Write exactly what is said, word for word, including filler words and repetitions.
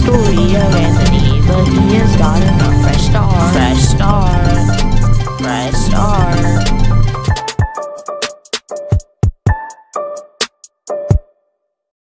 story of Anthony, but he has gotten a fresh start. Fresh start. Fresh start.